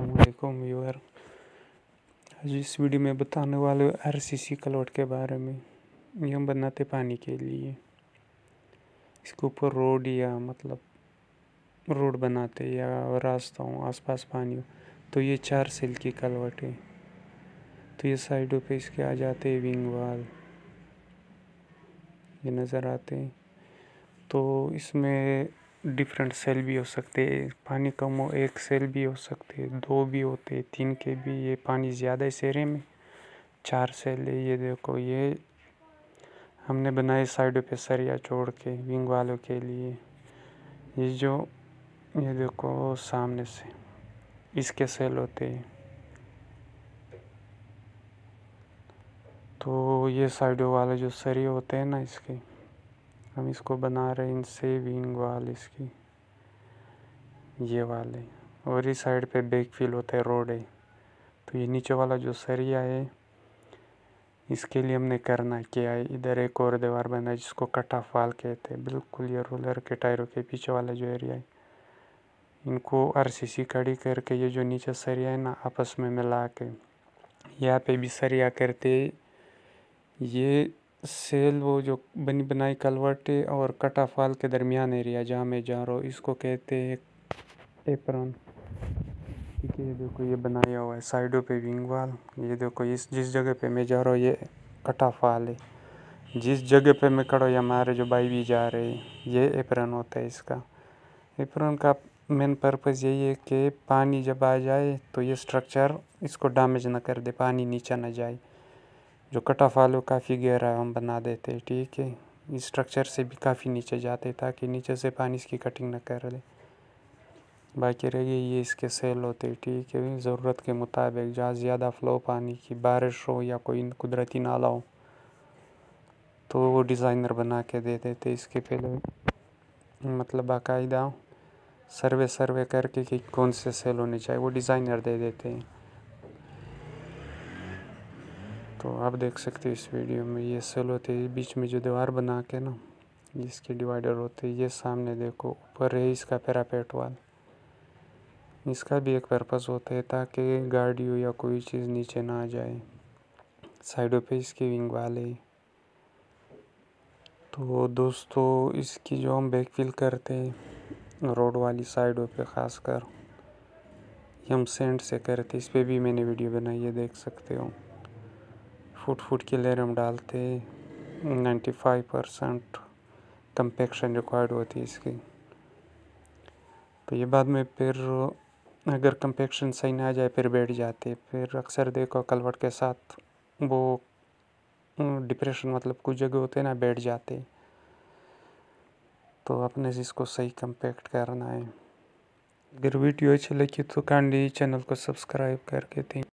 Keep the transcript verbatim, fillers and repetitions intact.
अस्सलामुअलैकुम व्यूअर। आज इस वीडियो में बताने वाले आरसीसी कलवट के बारे में। ये हम बनाते पानी के लिए, इसके ऊपर रोड या मतलब रोड बनाते या रास्ता हो आसपास पानी हो तो ये चार सेल की कलवट है। तो ये साइडों पे इसके आ जाते हैं विंग वाल, ये नज़र आते हैं। तो इसमें डिफरेंट सेल भी हो सकते हैं, पानी कम हो एक सेल भी हो सकते हैं, दो भी होते हैं, तीन के भी। ये पानी ज़्यादा इस एरिया में चार सेल है। ये देखो, ये हमने बनाए साइडों पे सरिया छोड़ के विंग वालों के लिए। ये जो ये देखो सामने से इसके सेल होते हैं। तो ये साइडों वाले जो सरिया होते हैं ना, इसके हम इसको बना रहे हैं, इनसे विंग वाल इसकी ये वाले। और इस साइड पे बैक फील होता है, रोड है। तो ये नीचे वाला जो सरिया है इसके लिए हमने करना क्या है, इधर एक और दीवार बना है जिसको कटा फाल कहते हैं। बिल्कुल ये रोलर के टायरों के पीछे वाला जो एरिया है, इनको आरसीसी खड़ी करके ये जो नीचे सरिया है ना आपस में मिला के यहाँ पे भी सरिया करते। ये सेल वो जो बनी बनाई कलवट और कटा फाल के दरमियान एरिया जहाँ मैं जा रहा हूँ इसको कहते हैं एप्रन। ठीक है, ये देखो ये बनाया हुआ है साइडों पे विंग वाल। ये देखो इस जिस जगह पे मैं जा रहा हूँ ये कटा फाल है। जिस जगह पे मैं खड़ा हूँ हमारे जो भाई भी जा रहे हैं ये एप्रन होता है। इसका एप्रन का मेन पर्पज़ यही है कि पानी जब आ जाए तो ये स्ट्रक्चर इसको डैमेज ना कर दे, पानी नीचे ना जाए। जो कटा फाल हो काफ़ी गहरा हम बना देते हैं, ठीक है। इस स्ट्रक्चर से भी काफ़ी नीचे जाते ताकि नीचे से पानी इसकी कटिंग ना कर ले। बाकी रह गई ये इसके सेल होते, ठीक है। ज़रूरत के मुताबिक जहाँ ज़्यादा फ्लो पानी की बारिश हो या कोई कुदरती नाला हो तो वो डिज़ाइनर बना के दे देते। इसके पहले मतलब बाकायदा सर्वे सर्वे करके कि कौन से सेल होने चाहिए वो डिज़ाइनर दे देते हैं। तो आप देख सकते हो इस वीडियो में ये सेल होते हैं, बीच में जो दीवार बना के ना इसके डिवाइडर होते हैं। ये सामने देखो ऊपर है इसका पैरापेट वाल, इसका भी एक पर्पज़ होता है ताकि गाड़ी हो या कोई चीज़ नीचे ना आ जाए। साइडों पे इसकी विंग वाल है। तो दोस्तों इसकी जो हम बैकफिल करते हैं रोड वाली साइडों पे ख़ासकर हम सेंट से करते, इस पर भी मैंने वीडियो बनाई है, देख सकते हो। फुट फुट की लेयर हम डालते, ninety five percent compaction required होती है इसकी। तो ये बाद में फिर अगर कंपेक्शन सही ना आ जाए फिर बैठ जाते। फिर अक्सर देखो कलवट के साथ वो डिप्रेशन मतलब कुछ जगह होते हैं ना बैठ जाते। तो अपने से इसको सही कंपेक्ट करना है। अगर वीडियो अच्छी लगी तो काइंडली चैनल को सब्सक्राइब करके दें।